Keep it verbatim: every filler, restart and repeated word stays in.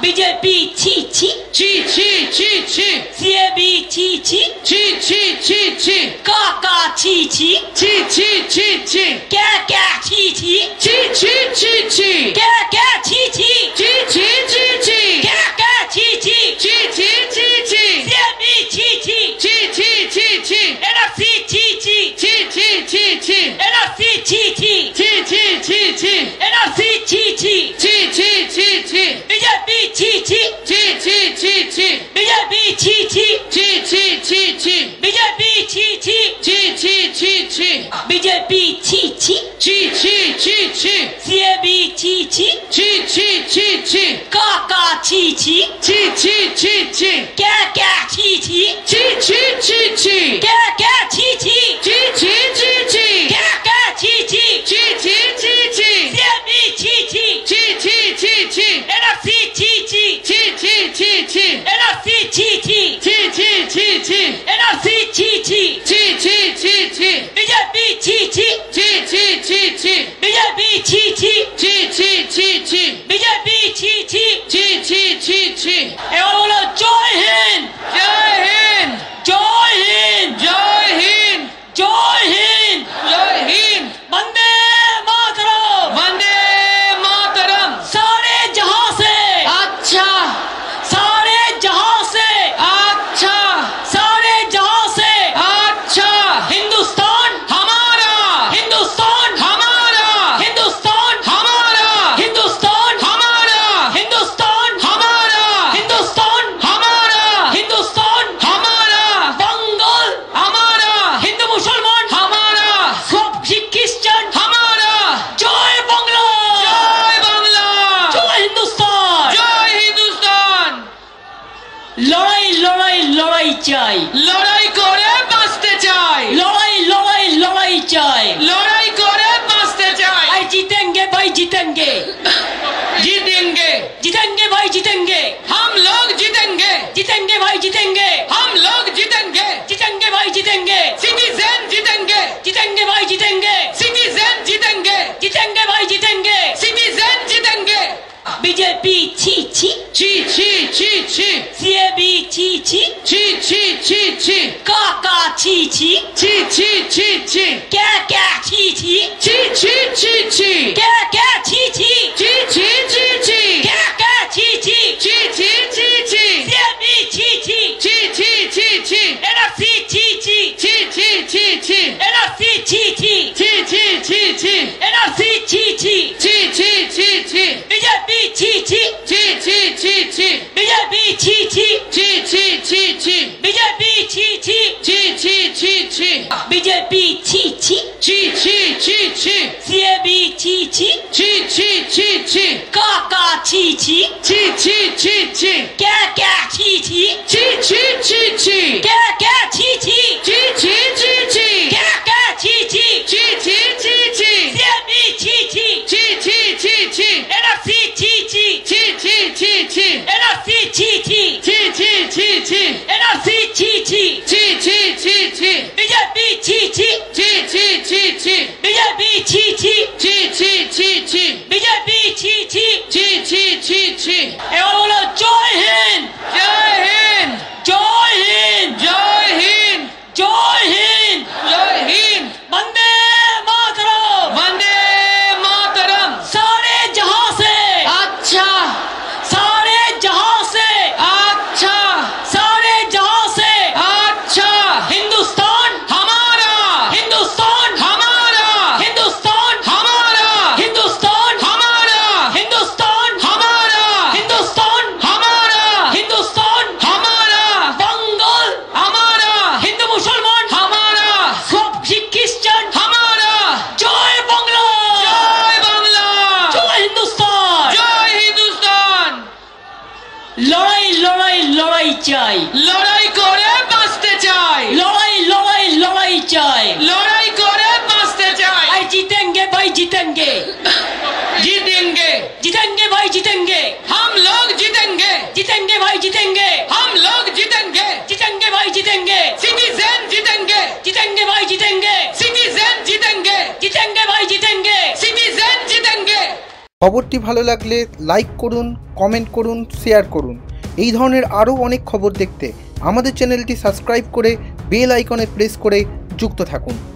BJP छी छी ছি ছি ছি ছি सीएबी छी छी ছি ছি ছি ছি काका छी छी ছি ছি ছি ছি क्या क्या छी छी ছি ছি ছি ছি क्या क्या छी छी ছি ছি ছি ছি क्या क्या छी छी ছি ছি ছি ছি सीएबी छी छी ছি ছি ছি ছি एनएफसी छी छी ছি ছি ছি ছি एनएफसी छी छी ছি ছি ছি ছি एनएफसी छी छी ছি ছি ছি ছি बीजेपी छी छी ছি ছি ছি ছি बीजेपी छी छी ছি ছি ছি ছি बीजेपी छी छी ছি ছি ছি ছি बीजेपी छी छी ছি ছি ছি ছি सीएबी छी छी ছি ছি ছি ছি काका छी छी ছি ছি ছি ছি क्या क्या छी छी ছি ছি ছি ছি क्या क्या छी छी ছি ছি ছি ছি क्या क्या छी छी ছি ছি ছি ছি सीएबी छी छी ছি ছি ছি ছি एनएफसी छी छी ছি ছি ছি ছি एनएफसी छी छी ছি ছি ছি ছি एनएफसी छी छी ছি ছি ছি ছি बीजेपी छी छी ছি ছি ছি ছি बीजेपी छी छी ছি ছি ছি ছি बीजेपी छी छी ছি ছি ছি ছি এবার বলো জয় হিন্দ জয় হিন্দ জয় হিন্দ জয় হিন্দ জয় হিন্দ জয় হিন্দ वंदे मातरम वंदे मातरम सारे जहां से अच्छा सारे जहां से अच्छा सारे जहां से अच्छा हिंदुस्तान हमारा हिंदुस्तान हमारा हिंदुस्तान हमारा हिंदुस्तान हमारा हिंदुस्तान हमारा हिंदुस्तान हमारा हिंदुस्तान हमारा बंगाल हमारा हिंदू मुसलमान हमारा सब सिख क्रिश्चियन हमारा जय बांग्ला जय बांग्ला जय हिंदुस्तान जय हिंदुस्तान লড়াই লড়াই লড়াই চাই লড়াই করে বাঁচতে চাই লড়াই লড়াই লড়াই চাই লড়াই করে বাঁচতে চাই भाई जीतेंगे भाई जीतेंगे जीतेंगे जीतेंगे भाई जीतेंगे हम लोग जीतेंगे जीतेंगे भाई जीतेंगे हम लोग जीतेंगे जीतेंगे भाई जीतेंगे सिटीजन जीतेंगे जीतेंगे भाई जीतेंगे सिटीजन जीतेंगे जीतेंगे भाई जीतेंगे सिटीजन जीतेंगे बीजेपी छी छी छी छी छी छी सीएबी छी छी छी छी छी छी काका छी छी छी छी छी छी क्या क्या छी छी छी छी छी छी क्या क्या छी छी छी छी छी छी क्या क्या छी छी छी छी छी छी सीएबी छी छी छी छी छी छी एनएफसी छी छी छी छी छी छी एनएफसी छी छी छी छी छी छी एनएफसी छी छी छी छी छी छी बीजेपी छी छी छी छी छी छी बीजेपी छी छी छी छी छी छी बीजेपी छी छी छी छी छी छी बीजेपी छी छी छी छी छी छी सीएबी छी छी छी छी छी छी काका छी छी छी छी छी छी क्या क्या छी छी छी छी छी छी क्या क्या छी छी छी छी छी छी क्या क्या छी छी छी छी छी छी सीएबी छी छी छी छी छी छी एनएफसी छी छी छी छी छी छी एनएफसी छी छी छी छी छी छी एनएफसी छी छी छी छी छी छी बीजेपी छी छी छी छी छी छी बीजेपी छी छी छी छी छी छी बीजेपी छी छी छी छी छी छी এবার বলো জয় হিন্দ জয় হিন্দ জয় হিন্দ জয় হিন্দ জয় হিন্দ জয় হিন্দ वंदे मातरम वंदे मातरम सारे जहां से अच्छा सारे जहां से अच्छा सारे जहां से अच्छा हिंदुस्तान हमारा हिंदुस्तान हमारा हिंदुस्तान हमारा हिंदुस्तान हमारा हिंदुस्तान हमारा हिंदुस्तान हमारा हिंदुस्तान हमारा बंगाल हमारा हिंदू मुसलमान हमारा सब सिख क्रिश्चियन हमारा जय बांग्ला जय बांग्ला जय हिंदुस्तान जय हिंदुस्तान লড়াই লড়াই লড়াই চাই লড়াই করে বাঁচতে চাই লড়াই লড়াই লড়াই চাই লড়াই করে বাঁচতে চাই भाई जीतेंगे भाई जीतेंगे जीतेंगे जीतेंगे भाई जीतेंगे हम लोग जीतेंगे जीतेंगे भाई जीतेंगे हम लोग जीतेंगे जीतेंगे भाई जीतेंगे सिटीजन जीतेंगे जीतेंगे भाई जीतेंगे सिटीजन जीतेंगे जीतेंगे भाई जीतेंगे सिटीजन जीतेंगे খবরটি ভালো লাগলে লাইক করুন, কমেন্ট করুন, শেয়ার করুন। এই ধরনের আরও অনেক খবর দেখতে আমাদের চ্যানেলটি সাবস্ক্রাইব করে বেল আইকনে প্রেস করে যুক্ত থাকুন।